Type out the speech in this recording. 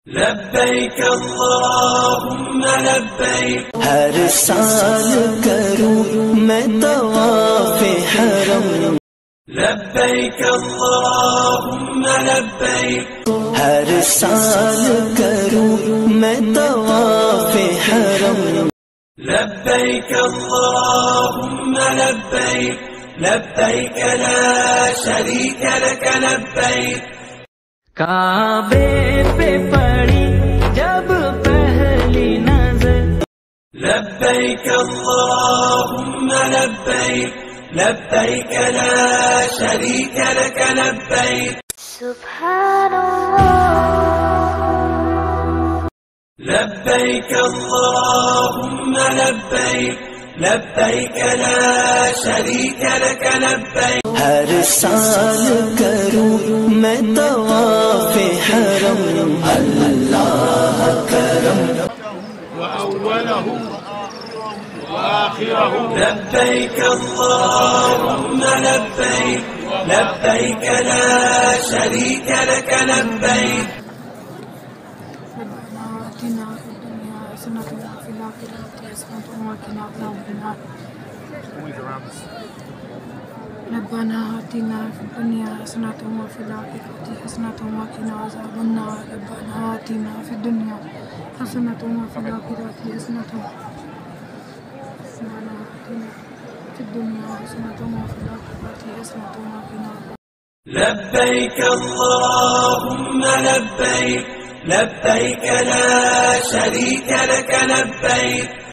لبیک اللہم لبیک، ہر سال کروں میں طواف حرم، لبیک اللہم لبیک، ہر سال کروں میں طواف حرم، لبیک اللہم لبیک، لبیک لا شریک لک لبیک۔ کعبے پہ پڑی جب پہلی نظر، لبیک اللہم لبیک، لبیک لا شریک لک لبیک۔ سبحان اللہ، لبیک اللہم لبیک، لبیک لا شریک لک لبیک۔ ہر سال کروں میں طواف حرم، اللہ کرم وأوله وآخره لبیک اللہم لبیک، لبیک لا شریک لک لبیک۔ آتنا في الدنيا حسنة وفي الآخرة حسنة وقنا عذاب النار. ربنا آتنا في الدنيا حسنة وفي الآخرة حسنة وقنا عذاب النار. ربنا آتنا في الدنيا حسنة وفي الآخرة حسنة، ربنا آتنا في الدنيا حسنة وفي الآخرة حسنة وقنا عذاب. لبیک اللہم لبیک، لبیک لا شریک لک لبیک۔